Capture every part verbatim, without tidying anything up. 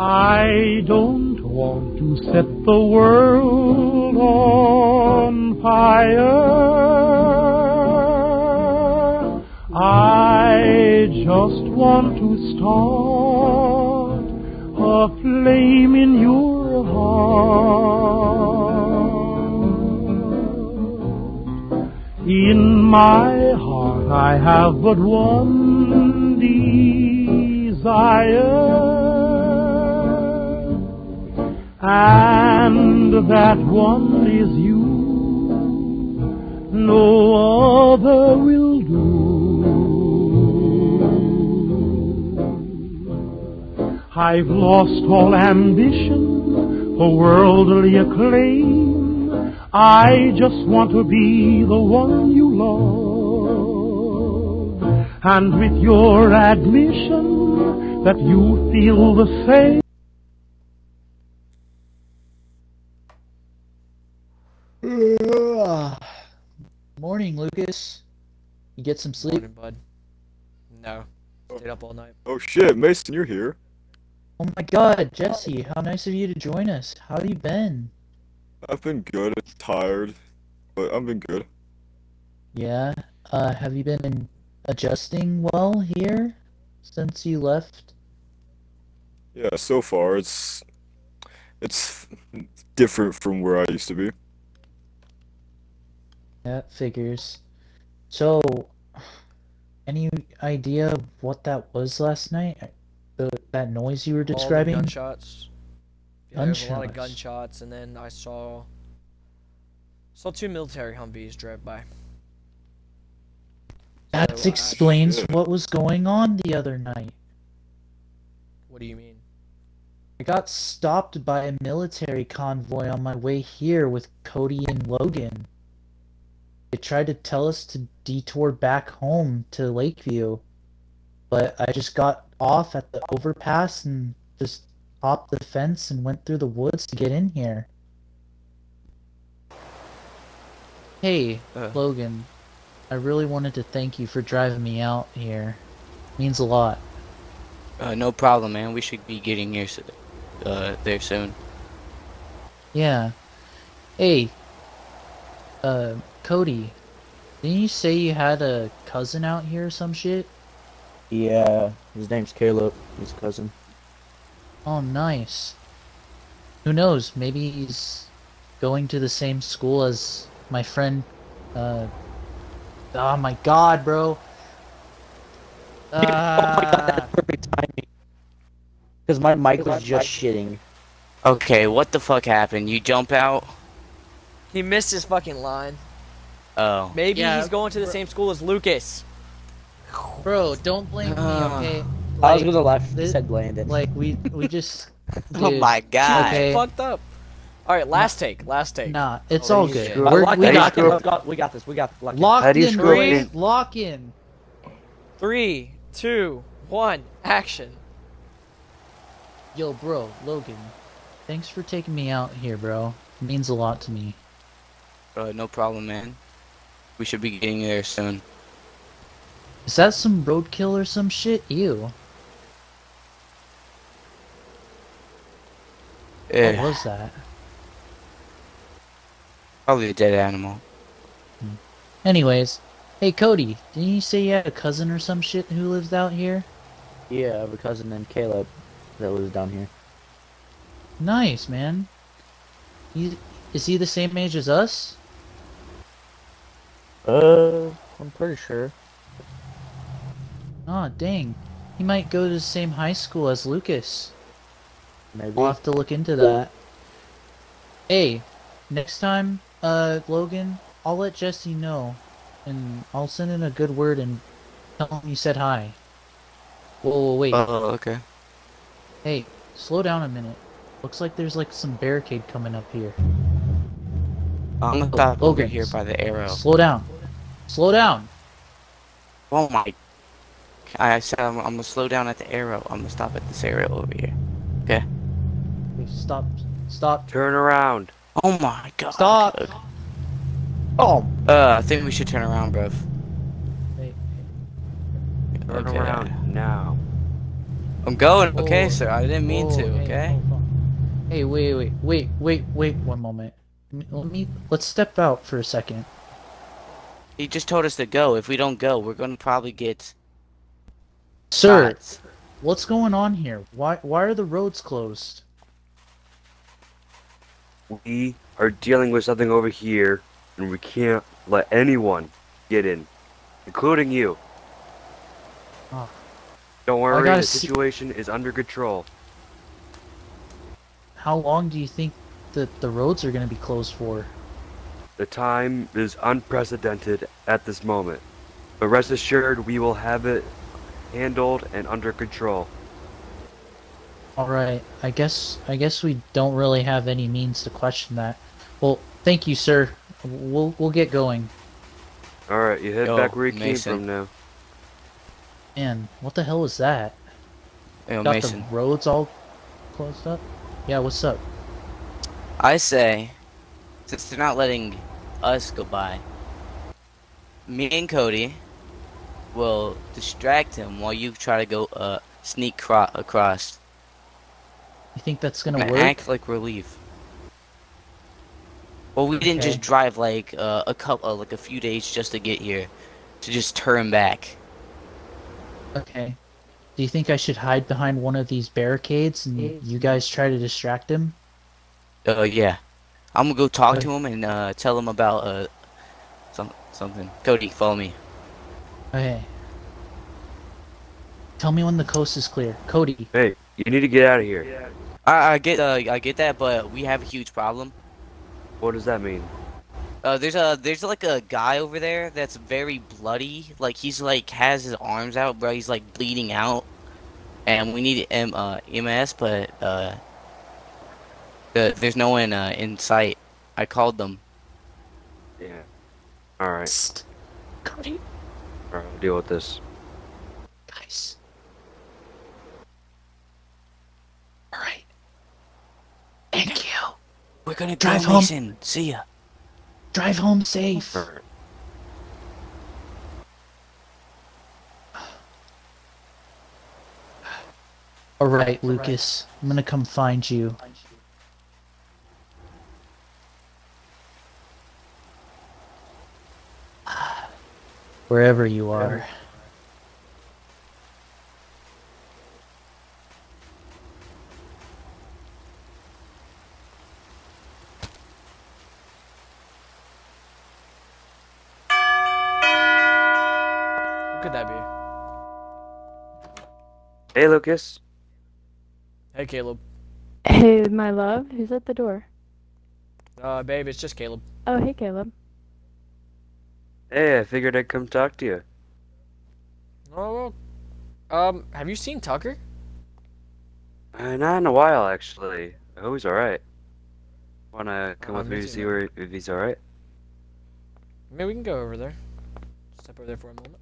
I don't want to set the world on fire. I just want to start a flame in your heart. In my heart I have but one desire, and that one is you. No other will do. I've lost all ambition for worldly acclaim. I just want to be the one you love, and with your admission that you feel the same. Morning, Lucas. You get some sleep? Morning, bud. No. Stayed up all night. Oh shit, Mason, you're here. Oh my god, Jesse, how nice of you to join us. How have you been? I've been good, tired, but I've been good. Yeah? Uh, have you been adjusting well here since you left? Yeah, so far it's it's different from where I used to be. That figures. So, any idea of what that was last night? The, that noise you were describing? All the gunshots. Yeah, there was a lot of Gunshots. gunshots, and then I saw saw two military Humvees drive by. That So, uh, explains shit. what was going on the other night. What do you mean? I got stopped by a military convoy on my way here with Cody and Logan. They tried to tell us to detour back home to Lakeview, but I just got off at the overpass and just hopped the fence and went through the woods to get in here. Hey, Uh. Logan, I really wanted to thank you for driving me out here. Means a lot. Uh, no problem, man. We should be getting here, so- uh, there soon. Yeah. Hey, uh, Cody, didn't you say you had a cousin out here or some shit? Yeah, his name's Caleb, his cousin. Oh, nice. Who knows, maybe he's going to the same school as my friend, uh... Oh my god, bro! Oh my god, Ah, that's perfect timing. Because my mic was just shitting. Okay, what the fuck happened? You jump out? He missed his fucking line. Oh. Maybe Yeah, he's going to the bro. same school as Lucas. bro, don't blame me, Ah. okay? I was Like, gonna laugh if you thi- said Landon. like, we, we just... Oh dude, my god. Okay. Fucked up. All right, last take. Last take. Nah, it's Oh, all you good. screw Uh, We're, lock we in, got lock in, this. we got, we got this, we got this, lock in. Locked How do you in, screw boys. in? Lock in. Three, two, one, action. Yo, bro, Logan, thanks for taking me out here, bro. It means a lot to me. Uh, no problem, man. We should be getting there soon. Is that some roadkill or some shit? Ew. What Eh, was that? probably a dead animal. Anyways, hey Cody, didn't you say you had a cousin or some shit who lives out here? Yeah, I have a cousin named Caleb that lives down here. Nice, man. He, is he the same age as us? Uh, I'm pretty sure. Aw, dang. He might go to the same high school as Lucas. Maybe. I'll have to look into that. Hey, next time, uh, Logan, I'll let Jesse know. And I'll send in a good word and tell him you said hi. Whoa, whoa, wait. Oh, okay. Hey, slow down a minute. Looks like there's like some barricade coming up here. I'm gonna stop over Logan, here by the arrow. Slow down. Slow down. Oh my. I said I'm, I'm gonna slow down at the arrow. I'm gonna stop at this arrow over here. Okay. Okay, stop. Stop. Turn around. Oh my god. Stop. Oh, Uh, I think we should turn around, bruv. Wait. Turn Okay. around now. I'm going, Whoa, okay, sir. I didn't mean whoa, to, hey, okay? hold on. Hey, wait, wait, wait, wait, wait, one moment. Let me, let's step out for a second. He just told us to go. If we don't go, we're gonna probably get Sir, shots. what's going on here? Why, why are the roads closed? We are dealing with something over here, and we can't let anyone get in, including you. Oh, Don't worry, gotta the see- situation is under control. how long do you think that the roads are going to be closed for? The time is unprecedented at this moment, but rest assured we will have it handled and under control. All right, I guess I guess we don't really have any means to question that. Well, thank you, sir. We'll we'll get going. Alright, you head Yo, back where you Mason. came from now. Man, what the hell was that? Yo, Got Mason. the roads all closed up? Yeah, what's up? I say, since they're not letting us go by, me and Cody will distract him while you try to go uh sneak cro across. You think that's gonna And work? act like we're leave. Well, we didn't Okay. just drive like uh, a couple, uh, like a few days just to get here, to just turn back. Okay. Do you think I should hide behind one of these barricades and you guys try to distract him? Uh, yeah. I'm gonna go talk Okay. to him and uh, tell him about uh, some something. Cody, follow me. Okay. Tell me when the coast is clear. Cody. Hey, you need to get out of here. I, I get, uh, I get that, but we have a huge problem. What does that mean? Uh, there's a, there's like a guy over there that's very bloody. Like he's like has his arms out, bro. He's like bleeding out, and we need M, uh, M S, but uh, the, there's no one uh, in sight. I called them. Yeah. Alright, Psst. Cody. alright, I'll deal with this. Guys. Alright. Thank you. We're gonna Drive go, home. Mason. See ya. Drive home safe. Alright. Alright, Lucas. I'm gonna come find you. Wherever you are. Who could that be? Hey, Lucas. Hey, Caleb. Hey, my love, who's at the door? Uh, babe, it's just Caleb. Oh, hey, Caleb. Hey, I figured I'd come talk to you. Oh, well, um, have you seen Tucker? Uh, not in a while, actually. I hope he's alright. Wanna come Uh, with me me to too, see man. where if he's alright? Maybe we can go over there. Step over there for a moment.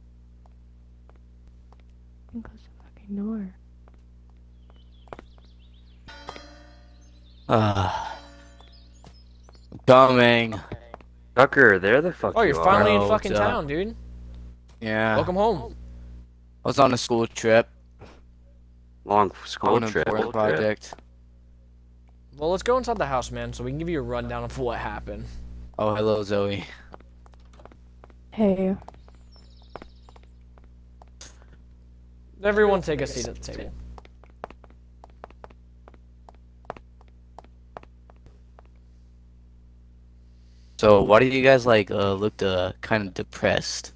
And close the fucking door. Ah. Coming. Tucker, there the fuck Oh, you you're are. finally in Bro, fucking what's up? town, dude. Yeah. Welcome home. I was on a school trip Long on school an trip. important project. Well, let's go inside the house, man, so we can give you a rundown of what happened. Oh, hello, Zoe. Hey. Everyone take a seat at the table. So, why do you guys like uh looked uh kind of depressed?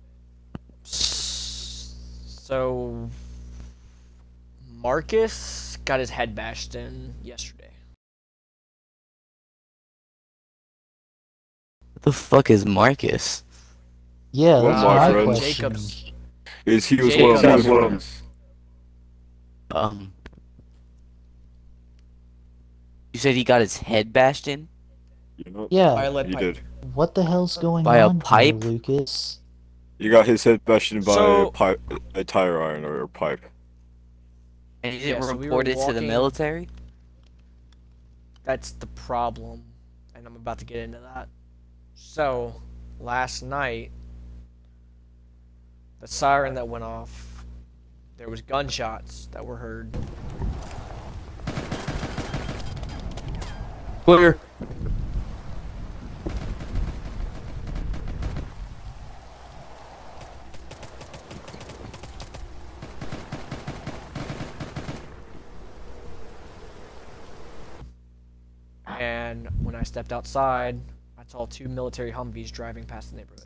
So, Marcus got his head bashed in yesterday. What the fuck is Marcus? Yeah, Well, that's my my friends. question. Jacob's. Is he was Jacob's. one of my friends. Um. You said he got his head bashed in You know? Yeah, By a lead He pipe. did. what the hell's going By a on pipe? here, Lucas? He got his head bashed in by So- a pipe, a tire iron or a pipe. and he didn't Yeah, so we report were it to the walking- military? That's the problem, and I'm about to get into that. So, last night, the siren that went off, there was gunshots that were heard. Clear. And when I stepped outside, I saw two military Humvees driving past the neighborhood.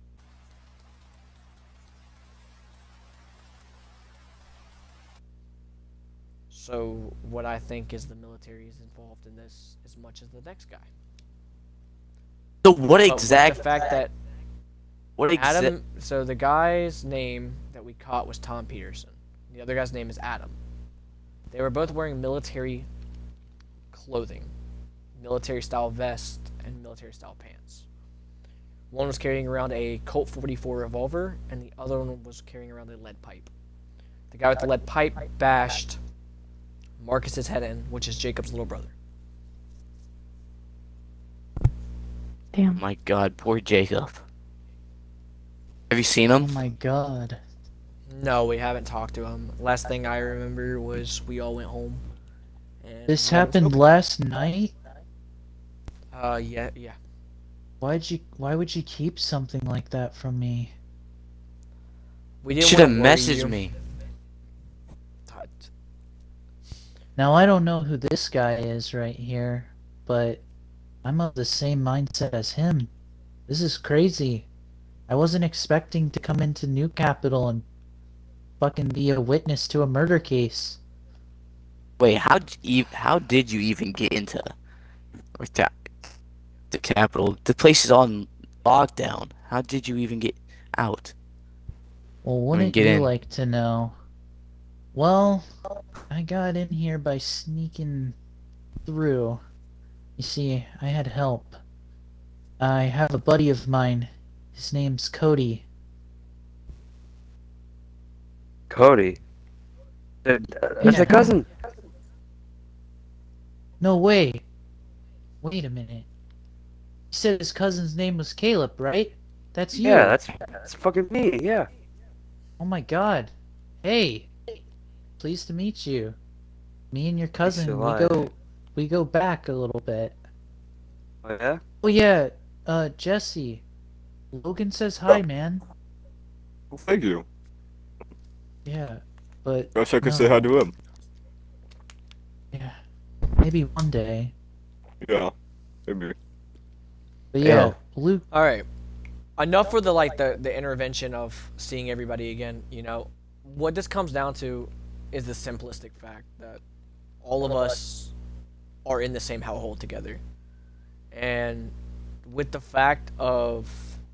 So what I think is the military is involved in this as much as the next guy. So what But with exact? the fact that What exact? Adam, so the guy's name that we caught was Tom Peterson. The other guy's name is Adam. They were both wearing military clothing, military style vest and military style pants. One was carrying around a Colt forty-four revolver and the other one was carrying around a lead pipe. The guy with the lead pipe bashed Marcus's head in, which is Jacob's little brother. Damn. My God, poor Jacob. Have you seen Oh him? my god. No, we haven't talked to him. Last thing I remember was we all went home. And This we haven't happened spoken. last night? Uh, yeah, yeah. Why'd you why would you keep something like that from me? We You didn't should have wanna worry messaged you. me. Tut. Now I don't know who this guy is right here, but I'm of the same mindset as him. This is crazy. I wasn't expecting to come into New Capital and fucking be a witness to a murder case. Wait, how you, how did you even get into or ta- the capital? The place is on lockdown. How did you even get out? Well, wouldn't get you in. like to know? Well, I got in here by sneaking through. You see, I had help. I have a buddy of mine. His name's Cody. Cody. That- That's Yeah. a cousin. No way. Wait a minute. You said his cousin's name was Caleb, right? That's you. Yeah, that's that's fucking me. Yeah. Oh my god. Hey. Pleased to meet you. Me and your cousin, a we lot. go we go back a little bit. Oh yeah. Oh yeah, uh Jesse. Logan says hi, man. Well, thank you. Yeah. But Perhaps I could no. say hi to him. Yeah. Maybe one day. Yeah, maybe. But Yeah. yo, Luke All right. Enough for the like the the intervention of seeing everybody again. You know, what this comes down to is the simplistic fact that all of us are in the same household together, and with the fact of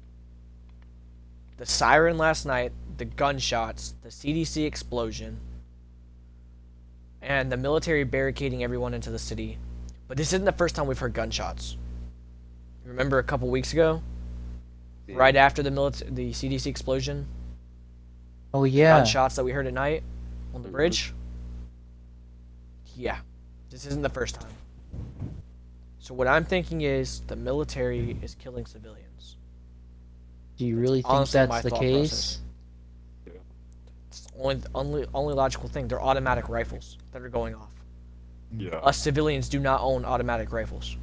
the siren last night, the gunshots, the C D C explosion, and the military barricading everyone into the city. But this isn't the first time we've heard gunshots. Remember a couple weeks ago? Right after the milita- the C D C explosion, Oh yeah. gunshots that we heard at night on the bridge. Yeah, this isn't the first time. So what I'm thinking is the military is killing civilians. Do you really think honestly my that's the thought case? process. It's the only, only only logical thing. They're automatic rifles that are going off. Yeah. Us civilians do not own automatic rifles.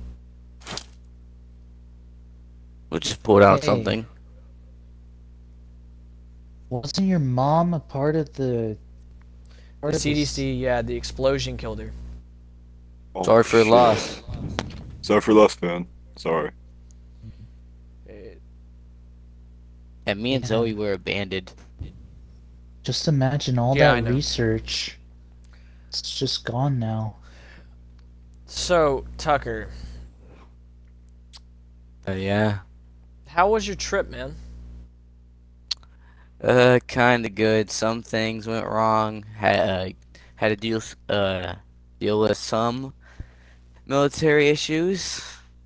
We'll just pull out Hey. something. Wasn't your mom a part of the part The of C D this- C, yeah, the explosion killed her. Oh, Sorry for your shit. loss. Sorry for loss, man. Sorry. It- And me and Yeah. Zoe were abandoned. Just imagine all Yeah, I that know. research. It's just gone now. So Tucker, Uh, yeah. how was your trip, man? Uh, kind of good. Some things went wrong. Had uh, had to deal s- uh deal with some military issues.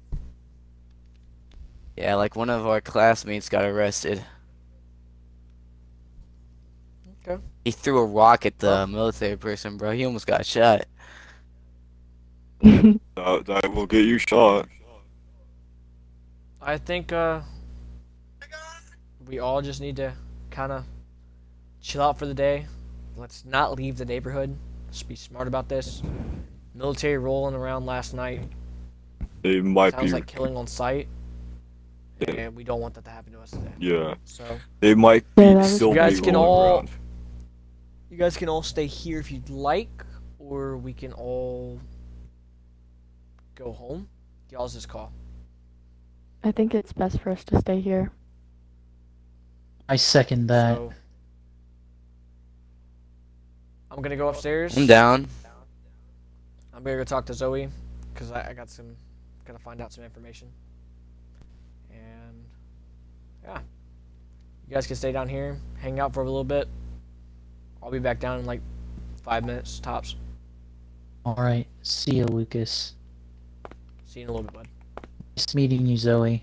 Yeah, like one of our classmates got arrested. Okay. He threw a rock at the military person, bro. He almost got shot. That, that will get you shot. I think uh, we all just need to kind of chill out for the day, let's not leave the neighborhood. Let's be smart about this. Military rolling around last night. They might Sounds be. like killing on sight. Yeah. And we don't want that to happen to us today. Yeah. So They might Yeah, be that was- still You guys be can rolling all- around. you guys can all stay here if you'd like, or we can all go home. Y'all's just call. I think it's best for us to stay here. I second that. So I'm gonna go upstairs. I'm down. I'm gonna go talk to Zoe, cause I, I got some, gotta find out some information. And yeah, you guys can stay down here, hang out for a little bit. I'll be back down in like five minutes tops. Alright, see you, Lucas. See you in a little bit, bud. Nice meeting you, Zoe.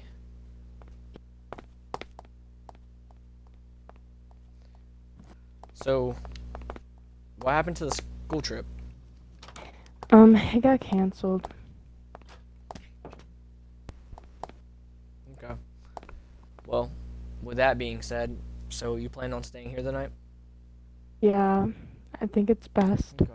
So, what happened to the school trip? Um, it got canceled. Okay. Well, with that being said, so you plan on staying here the night? Yeah, I think it's best. Okay.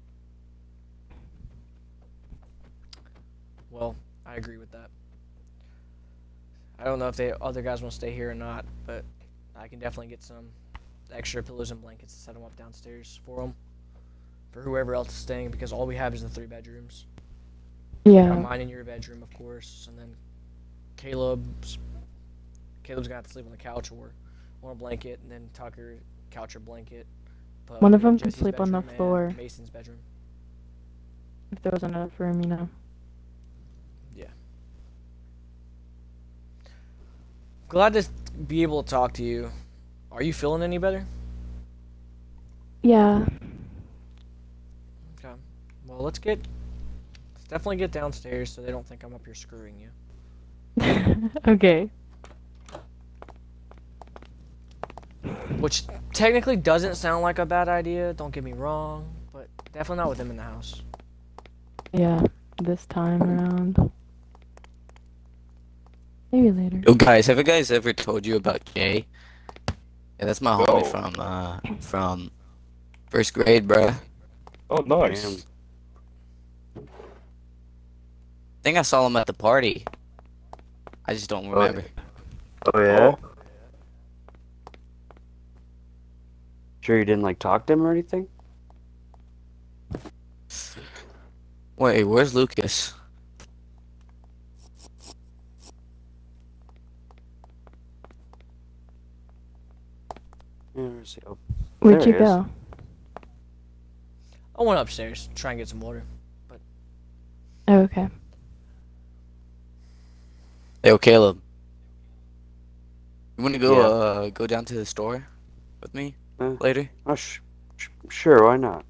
Well, I agree with that. I don't know if the other guys want to stay here or not, but I can definitely get some extra pillows and blankets to set them up downstairs for them. For whoever else is staying, because all we have is the three bedrooms. Yeah. Got mine in your bedroom, of course, and then Caleb's. Caleb's gonna have to sleep on the couch or on a blanket, and then Tucker, couch or blanket. But One of we have them can Jesse's sleep on the bedroom and floor. Mason's bedroom. If there was enough room, you know. Yeah. Glad to be able to talk to you. Are you feeling any better? Yeah. Okay. Well, let's get. Let's definitely get downstairs so they don't think I'm up here screwing you. Okay. Which technically doesn't sound like a bad idea, don't get me wrong, but definitely not with them in the house. Yeah. This time around. Maybe later. Yo, guys, have you guys ever told you about Jay? Yeah, that's my No. homie from uh from first grade, bruh. Oh, nice. I think I saw him at the party. I just don't remember. Oh yeah. Oh, Sure you didn't like talk to him or anything? Wait, where's Lucas? Yeah, let's see. Oh, Where'd there you he is. go? I went upstairs, try and get some water. Oh, okay. Yo, Caleb. You wanna go Yeah. uh go down to the store with me Uh. later? Oh, sh sh sure, why not?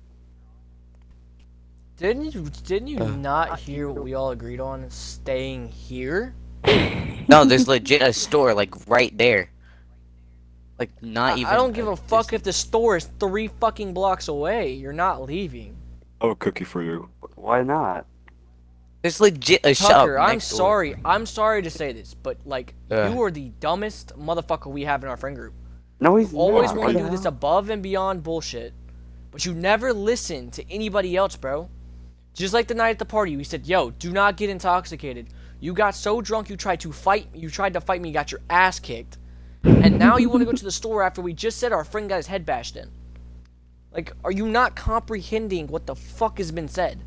Didn't you didn't you Uh. not hear what we all agreed on? Staying here? No, there's legit a store like right there. Like not I, even. I don't give a distance. fuck if the store is three fucking blocks away. You're not leaving. I have a cookie for you. Why not? There's legit a shop Tucker, I'm next door. sorry. I'm sorry to say this, but like Uh. you are the dumbest motherfucker we have in our friend group. No, he's Always not. want to What do the this hell? above and beyond bullshit, but you never listen to anybody else, bro. Just like the night at the party, we said, "Yo, do not get intoxicated." You got so drunk, you tried to fight. You tried to fight me, got your ass kicked, and now you want to go to the store after we just said our friend got his head bashed in. Like, are you not comprehending what the fuck has been said?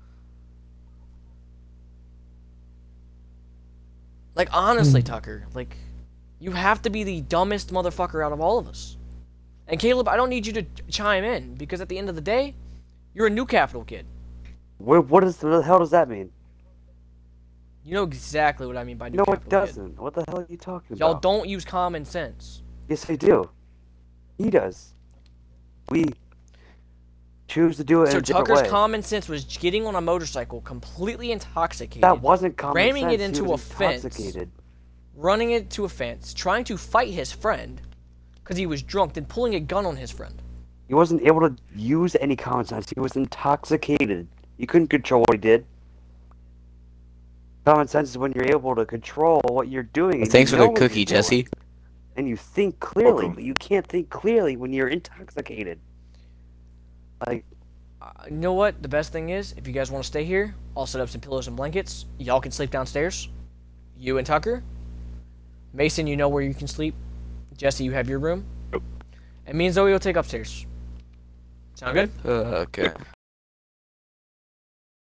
Like, honestly, Tucker, like, you have to be the dumbest motherfucker out of all of us. And Caleb, I don't need you to chime in, because at the end of the day, you're a New Capital kid. What, what, is, what the hell does that mean? You know exactly what I mean by New No, Capital it kid. doesn't. What the hell are you talking Y'all about? don't use common sense. Yes, I do. He does. We choose to do it So in a different Tucker's way. common sense was getting on a motorcycle, completely intoxicated, That wasn't common ramming sense. it into he was a fence. intoxicated. running it to a fence, trying to fight his friend, because he was drunk, then pulling a gun on his friend. He wasn't able to use any common sense. He was intoxicated. You couldn't control what he did. Common sense is when you're able to control what you're doing. and Thanks you for know the what you're cookie, doing. Jesse. And you think clearly, Welcome. but you can't think clearly when you're intoxicated. Like, Uh, you know what? The best thing is, if you guys want to stay here, I'll set up some pillows and blankets. Y'all can sleep downstairs. You and Tucker. Mason, you know where you can sleep. Jesse, you have your room. Yep. And me and Zoe will take upstairs. Sound good? Uh, okay.